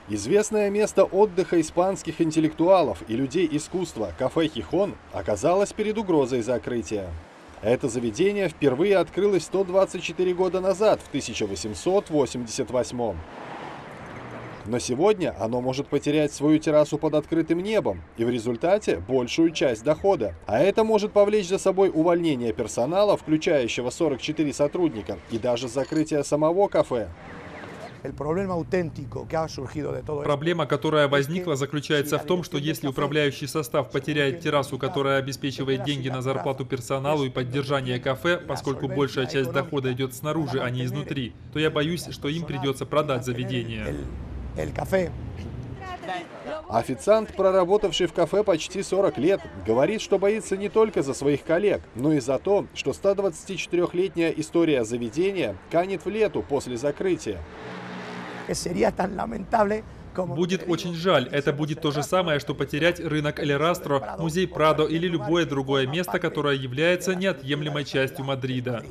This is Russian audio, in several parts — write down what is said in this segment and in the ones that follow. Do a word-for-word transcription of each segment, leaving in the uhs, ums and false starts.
Известное место отдыха испанских интеллектуалов и людей искусства кафе «Хихон» оказалось перед угрозой закрытия. Это заведение впервые открылось сто двадцать четыре года назад, в тысяча восемьсот восемьдесят восьмом. Но сегодня оно может потерять свою террасу под открытым небом и в результате большую часть дохода. А это может повлечь за собой увольнение персонала, включающего сорок четыре сотрудника, и даже закрытие самого кафе. Проблема, которая возникла, заключается в том, что если управляющий состав потеряет террасу, которая обеспечивает деньги на зарплату персоналу и поддержание кафе, поскольку большая часть дохода идет снаружи, а не изнутри, то я боюсь, что им придется продать заведение. Официант, проработавший в кафе почти сорок лет, говорит, что боится не только за своих коллег, но и за то, что сто двадцатичетырёхлетняя история заведения канет в лету после закрытия. Будет очень жаль. Это будет то же самое, что потерять рынок Эль Растро, музей Прадо или любое другое место, которое является неотъемлемой частью Мадрида.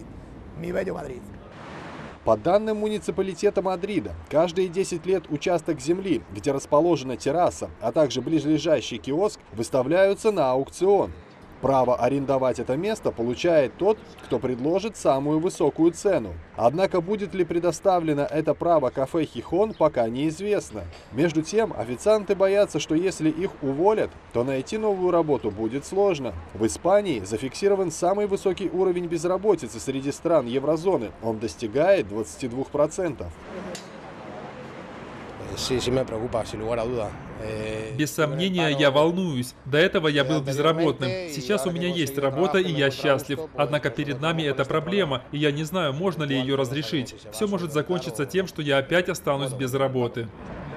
По данным муниципалитета Мадрида, каждые десять лет участок земли, где расположена терраса, а также близлежащий киоск, выставляются на аукцион. Право арендовать это место получает тот, кто предложит самую высокую цену. Однако будет ли предоставлено это право кафе «Хихон», пока неизвестно. Между тем, официанты боятся, что если их уволят, то найти новую работу будет сложно. В Испании зафиксирован самый высокий уровень безработицы среди стран еврозоны. Он достигает двадцати двух процентов. Без сомнения, я волнуюсь. До этого я был безработным. Сейчас у меня есть работа, и я счастлив. Однако перед нами эта проблема, и я не знаю, можно ли ее разрешить. Все может закончиться тем, что я опять останусь без работы.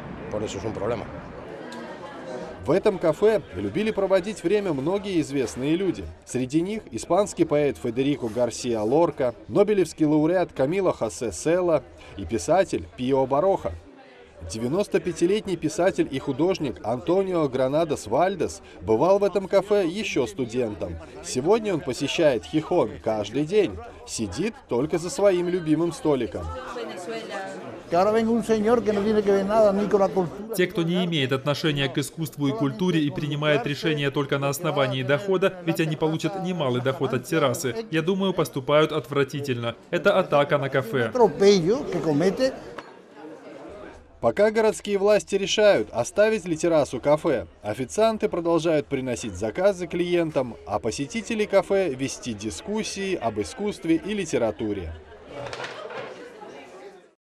В этом кафе любили проводить время многие известные люди. Среди них испанский поэт Федерико Гарсиа Лорка, нобелевский лауреат Камило Хосе Селла и писатель Пио Бароха. девяностопятилетний писатель и художник Антонио Гранадос Вальдес бывал в этом кафе еще студентом. Сегодня он посещает «Хихон» каждый день. Сидит только за своим любимым столиком. Те, кто не имеет отношения к искусству и культуре и принимает решения только на основании дохода, ведь они получат немалый доход от террасы, я думаю, поступают отвратительно. Это атака на кафе. Пока городские власти решают, оставить ли террасу кафе, официанты продолжают приносить заказы клиентам, а посетители кафе вести дискуссии об искусстве и литературе.